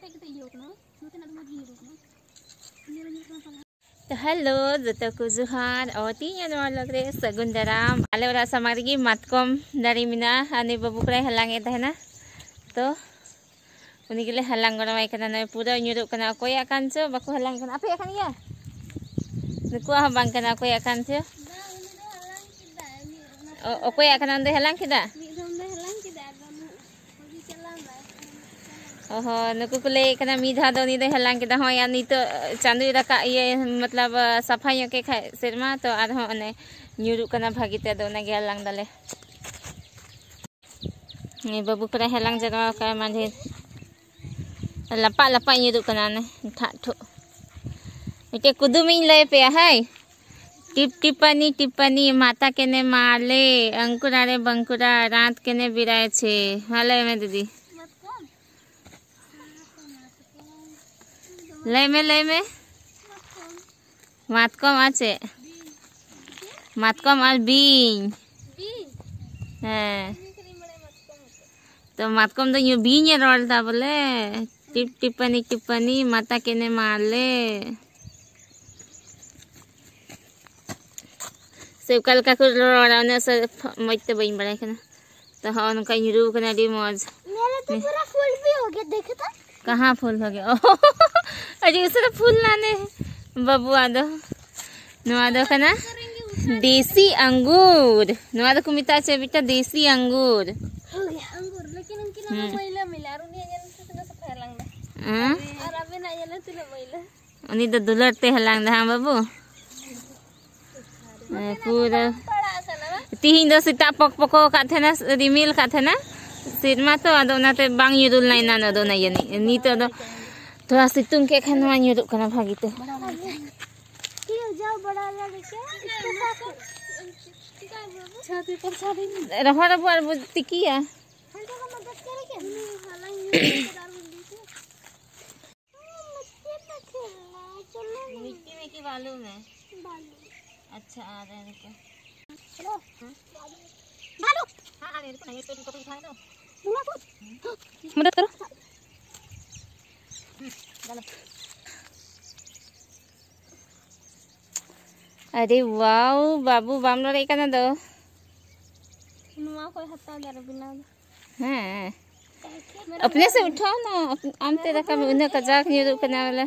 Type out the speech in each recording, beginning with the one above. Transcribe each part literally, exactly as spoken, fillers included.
तो हेलो जो को जुहार और तीन लगे सगुन दाराम आले ओरा समागी मातकम दारी मिना आने बाबू को हलांगे तहना तो उन्हीं के लिए हलांग गरमाई करना पूरा nyuruk kena koy akan ce baku halang kena apa ya kan ya nuku ah bang kena koy akan ce oh koy akan ande halang kita oh nuku kule kena midha do ni de halang kita ho ya ni to chandu raka ye मतलब सफाई के सेरमा तो are हो ने nyuruk kena bhagite do na ge halang dale ni babu kura halang jara ka mandhe लपा-लपा nyuruk kena ne thak thuk ite kudum ing le pe hai टिप टिप्पणी टिप्पणी माता केने माले अंकुरारे बंकुरा रात केने बिराय छे हाले में दीदी ले में ले में मातकम आछे मातकम आर बीन हैं तो मातकम तो यू बीन ये रोलता बोले टिप टिप्पणी टिप्पणी माता केने माले से कल का कुछ रोना से मत बइन बड़ा करना तो हाँ उनका यूरू करना डी मौज मेरे तो पूरा फूल भी हो गया देखो तो कहाँ फूल हो गया अरे उसे फूल लाने बाबू आदो नुआदो करना देसी अंगूर नुआदो कुमिता चे बेटा देसी अंगूर हो गया अंगूर लेकिन उनकी ना महिला मिला रुनी अजन से ना सफेद लंगदा हां और अबे ना ये तो महिला उनी तो दुलरते हलांग हां बाबू पूरा तीन दो सिता पक पको का थे ना रिमिल का थे ना सिरमा तो अदो नाते बांग युरुल नाइ ना दो ना यनी नी तो थोड़ा सितुंग के खनवा युरुक कना भागीते कि जाओ बड़ा लगे के इसके साथ छाती पर छाती रफा रफा तिकिया हम तो मदद करे के हालांकि ये दारू दी थी मिट्टी में खेलना चलो मिट्टी में की बालू में बालू अच्छा आ रहे हैं देखो चलो बालू हां आ रहे हैं नहीं तो इनको उठा दो दूंगा कुछ मदद करो डालो अरे वाओ बाबू बामलो रे कना दो नुआ कोई हत्ता दर बिना हां अपने से उठाओ ना आमते रखा में उन्हें कजाक नहीं रुक करने वाला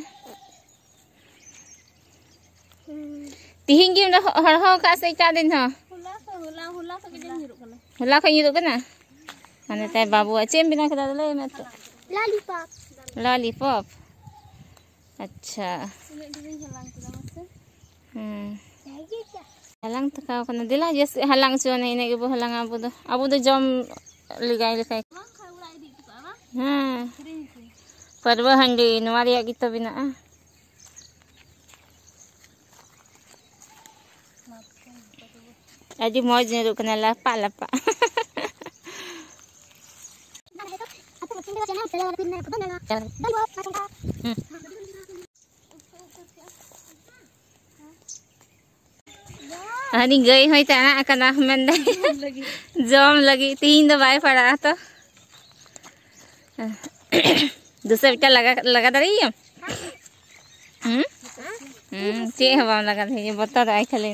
तिहिं गिम हरहो का से का दिन ह हुला से हुला हुला से के दिन रुक ना हुला का युरुक ना माने ते बाबू चेम बिना कदा ले में तो लॉलीपॉप लॉलीपॉप अच्छा हम्म हलांग तका कना दिला जस हलांग सो ने ने के हलांग अबु दो अबु दो जम लिगाई लिखाई हां परवा हंडी नवारिया की तो बिना अजी मौज ने रुकना लपा लपा हनी गई हुई तना कना मंदे जम लगी तीन दो बाय पड़ा तो दूसरा बेटा लगा लगा दे रही है हम हम चे हवा लगा दे ये बता रहा है खाली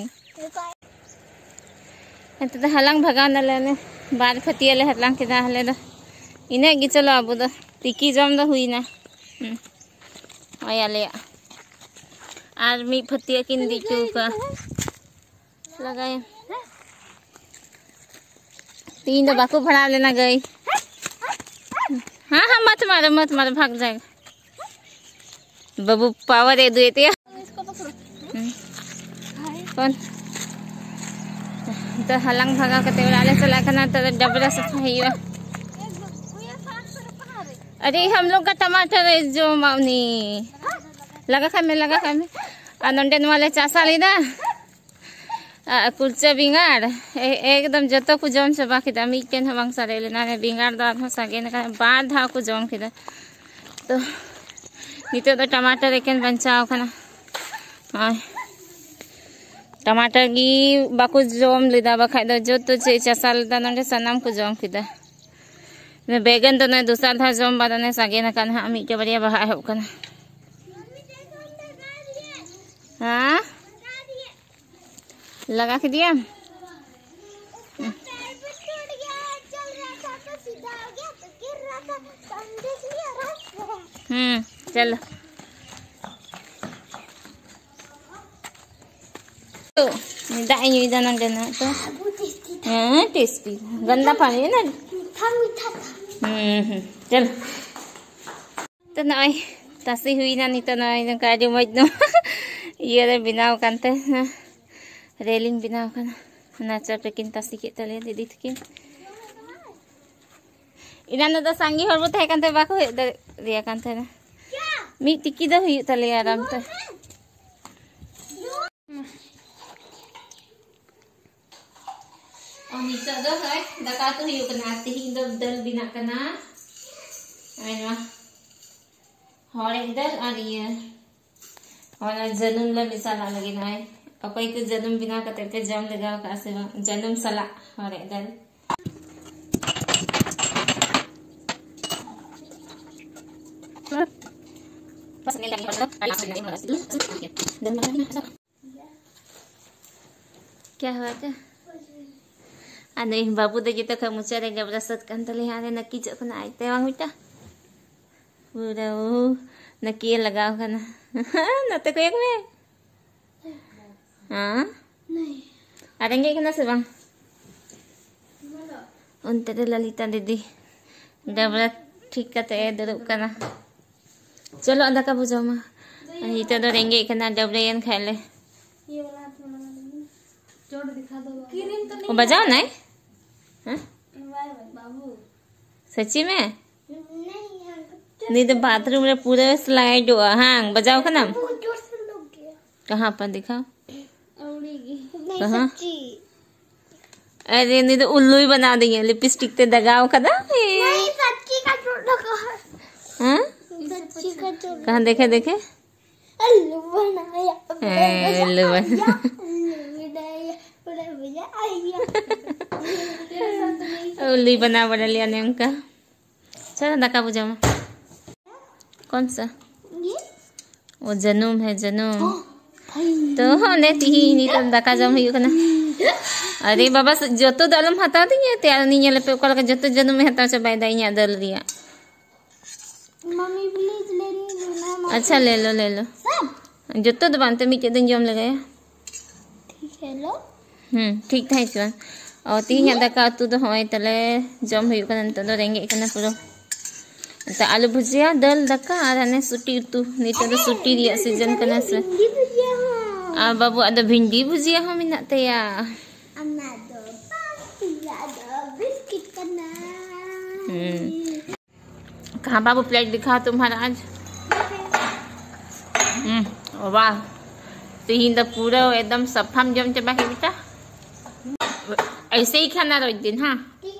तो हलांग भगा न लेने बार फतिया ले हलांग के हले दो इने गी चलो अबू दो तिकी जम दो हुई ना आया ले आर मी फतिया किन दी चूका लगाए तीन दो बाकू भरा लेना गई हाँ हाँ मत मारो मत मारो भाग जाएगा बाबू पावर दे दे ते कौन तो हलांग भगा के तेवराले चला करना तो डबरा सफाई हुआ अरे हम लोग का टमाटर है जो मावनी लगा खा में लगा खा में आनंदन वाले चासा लीदा कुलचा बिंगार एकदम जतो को जम से बाकी दा मीटेन हवांग सारे लेना ने बिंगार दा हो सके ना बार धा को जम किदा तो नितो तो टमाटर एकन बंचाव खाना हां टमाटर गी बाकू जम लिदा बखाय दो जो तो चे चासा लिदा नंदे सनाम को जम किदा बैगन तो नहीं दूसरा था जम बाद ने सागे ना कान हाँ मिट्टे बढ़िया बहा है उकना हाँ लगा के दिया हम्म चल तो दाई यूं इधर ना करना तो हाँ टेस्टी गंदा पानी है ना हम्म चल तो ना तासी हुई ना नहीं तो ना इधर काजू मजनू ये रे बिनाव करते हैं रेलिंग बिनाव करना नाचा पेकिन तासी के तले दीदी थी इना तो सांगी हर बुत है करते बाको रिया करते ना मी टिकी दो हुई तले आराम तो और नीचे दो है दका तो हुई करना तिही दो दल बिना करना आइना और एक दल और ये और जन्म ला मिसाला लगे ना है अकोई के जन्म बिना करते के जम लगा का से जन्म सला और एक दल क्या हुआ था अने बाबू दे जितो का मुचारे गबरसत kan tali hane naki cok kana ai te wang uta udah naki लगाव kana nate ko yak me हां नहीं आरेंगे kana se bang unte de lalita didi गबरा ठीक कते दरुब kana चलो अंदा का बुझो मा इतो दो रेंगे kana डबरेन खाले ये वाला जोड़ दिखा दो क्रीम तो नहीं बजाओ नहीं हाँ बाबू सच्ची में नहीं तो बाथरूम में पूरे स्लाइड हुआ हाँ बजाओ का नाम कहाँ पर दिखाओ कहाँ अरे नहीं तो उल्लू ही बना देंगे लिपस्टिक ते दगाओ का ना नहीं सच्ची का जोड़ हाँ कहाँ देखे देखे उल्लू बनाया उल्लू बनाया उल्ली बना बना लिया ने उनका चलो दका बुझाओ कौन सा वो जन्म है जन्म तो ने तिही नी तो दका जम हुई कना अरे बाबा जो तो दलम हता दी त्यार नी ले पे कोल जो तो जन्म में हता चबाई दा इया दल रिया मम्मी प्लीज ले ली अच्छा ले लो ले लो जो तो दबानते मी के दिन जम लगाया ठीक है लो हम्म ठीक था चुन और तीन दका तू तो होय तले जम हुई कन तो रेंगे कना पुरो तो आलू भुजिया दल दका और ने सुटी तू नीचे तो सुटी रिया सीजन कना से आ बाबू अद भिंडी भुजिया हो मिनाते या अन्ना दो पापिया दो बिस्किट कना हम्म कहां बाबू प्लेट दिखा तुम्हारा आज हम्म वाह तीन तो पूरा एकदम सफाम जम चबा के बेटा ऐसे ही खाना रोज दिन हाँ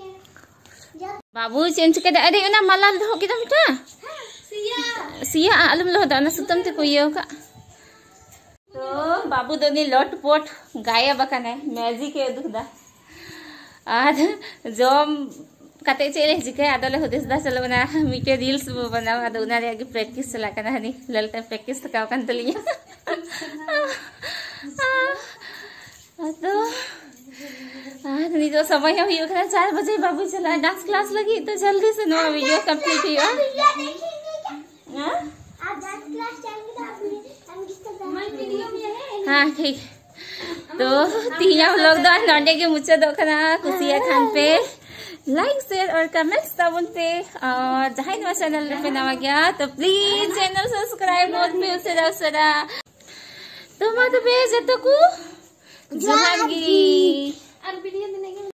बाबू चेंज कर अरे ना माला हो के बेटा सिया सिया आलम लो दाना सुतम ते कोई होगा तो बाबू दोनी लट पोट गाया बकाना मैजिक है दुखदा आज जम कते चले जिके आदले होदिस दा चलो बना मिटे रील्स बनाओ आद उना रे आगे प्रैक्टिस चला कना हनी ललता प्रैक्टिस तकाव कान तलिया तो आज नहीं तो समय हुई ओकरा चार बजे बाबू चला डांस क्लास लगी तो जल्दी से नवा वीडियो कंप्लीट हुई हां आज डांस क्लास जाएंगे तो आपने हम किसका मैं वीडियो में है हां ठीक तो तीन लोग दो नोंडे के मुझे दोखना खुशिया खान पे लाइक शेयर और कमेंट्स तबन पे और जहां नवा चैनल पे नवा गया तो प्लीज चैनल सब्सक्राइब बोल पे उसे दसरा तो मत पे जतो को जहांगी और वीडियो देने